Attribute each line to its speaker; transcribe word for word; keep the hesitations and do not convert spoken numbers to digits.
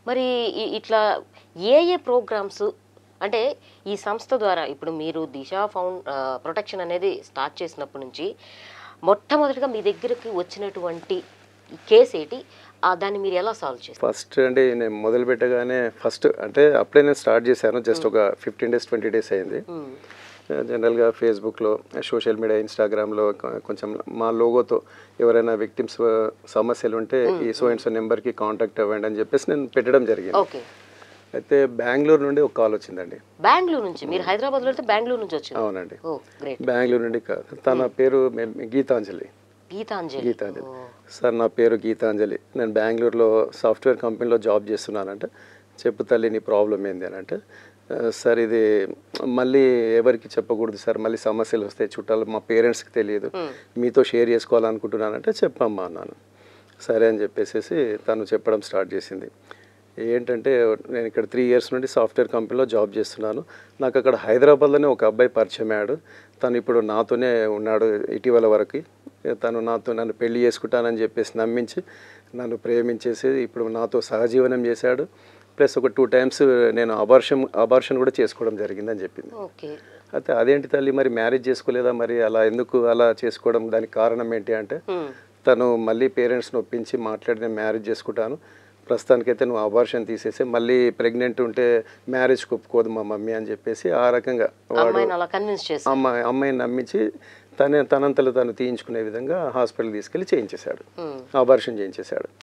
Speaker 1: మరి ఇ ఇట్లా ఏ ఏ ప్రోగ్రామ్స్ అంటే ఈ సంస్థ ద్వారా ఇప్పుడు మీరు దిశ ఫౌండ్ ఆహ్, ప్రొటెక్షన్ అనేది స్టార్ట్ చేసినప్పటి నుంచి మొట్టమొదటిగా మీ దగ్గరికి వచ్చినటువంటి కేస్ ఏంటి? ఆహ్, దాన్ని మీరు ఎలా సాల్వ్ చేసారు?
Speaker 2: ఫస్ట్ అంటే నేను మొదలుపెట్టగానే ఫస్ట్ అంటే అప్పుడే నేను స్టార్ట్ చేశాను. జస్ట్ ఒక ఫిఫ్టీన్ డేస్ ట్వంటీ డేస్ అయింది.
Speaker 1: హ్మ్.
Speaker 2: జనరల్గా ఫేస్బుక్లో, సోషల్ మీడియా, ఇన్స్టాగ్రామ్లో కొంచెం మా లోగోతో ఎవరైనా విక్టిమ్స్ సమస్యలు ఉంటే ఈ సో అండ్ సో నెంబర్కి కాంటాక్ట్ అవ్వండి అని చెప్పేసి నేను పెట్టడం జరిగింది.
Speaker 1: ఓకే.
Speaker 2: అయితే బెంగళూరు నుండి ఒక కాల్ వచ్చిందండి.
Speaker 1: బెంగళూరు నుంచి మీరు హైదరాబాద్లో అయితే బెంగళూరు నుంచి వచ్చింది.
Speaker 2: అవునండి.
Speaker 1: ఓ గ్రేట్.
Speaker 2: బెంగళూరు నుండి కాదు, తన పేరు గీతాంజలి.
Speaker 1: గీతాంజలి.
Speaker 2: గీతాంజలి సార్, నా పేరు గీతాంజలి, నేను బెంగళూరులో సాఫ్ట్వేర్ కంపెనీలో జాబ్ చేస్తున్నానంటే, చెప్పు తల్లి నీ ప్రాబ్లం ఏంది అని అంటే, సార్ ఇది మళ్ళీ ఎవరికి చెప్పకూడదు సార్, మళ్ళీ సమస్యలు వస్తాయి, చుట్టాలు మా పేరెంట్స్కి తెలియదు, మీతో షేర్ చేసుకోవాలనుకుంటున్నానంటే చెప్పమ్మా అన్నాను. సరే అని చెప్పేసి తను చెప్పడం స్టార్ట్ చేసింది. ఏంటంటే నేను ఇక్కడ త్రీ ఇయర్స్ నుండి సాఫ్ట్వేర్ కంపెనీలో జాబ్ చేస్తున్నాను. నాకు అక్కడ హైదరాబాద్లోనే ఒక అబ్బాయి పరిచయం అయ్యాడు. తను ఇప్పుడు నాతోనే ఉన్నాడు ఇటీవల వరకు. తను నాతో నన్ను పెళ్లి చేసుకుంటానని చెప్పేసి నమ్మించి నన్ను ప్రేమించేసి ఇప్పుడు నాతో సహజీవనం చేశాడు. ప్లస్ ఒక టూ టైమ్స్ నేను అబార్షన్ అబార్షన్ కూడా చేసుకోవడం జరిగిందని చెప్పింది.
Speaker 1: ఓకే.
Speaker 2: అయితే అదేంటి తల్లి, మరి మ్యారేజ్ చేసుకోలేదా, మరి అలా ఎందుకు అలా చేసుకోవడం, దానికి కారణం ఏంటి అంటే, తను మళ్ళీ పేరెంట్స్ని ఒప్పించి మాట్లాడి నేను మ్యారేజ్ చేసుకుంటాను, ప్రస్తుతానికైతే నువ్వు అబార్షన్ తీసేసి మళ్ళీ ప్రెగ్నెంట్ ఉంటే మ్యారేజ్ ఒప్పుకోదు మా మమ్మీ అని చెప్పేసి ఆ రకంగా వాడు అమ్మాయి అమ్మాయిని నమ్మించి తనే తనంతలో తను తీయించుకునే విధంగా హాస్పిటల్ తీసుకెళ్ళి చేయించేశాడు, అబార్షన్ చేయించేశాడు.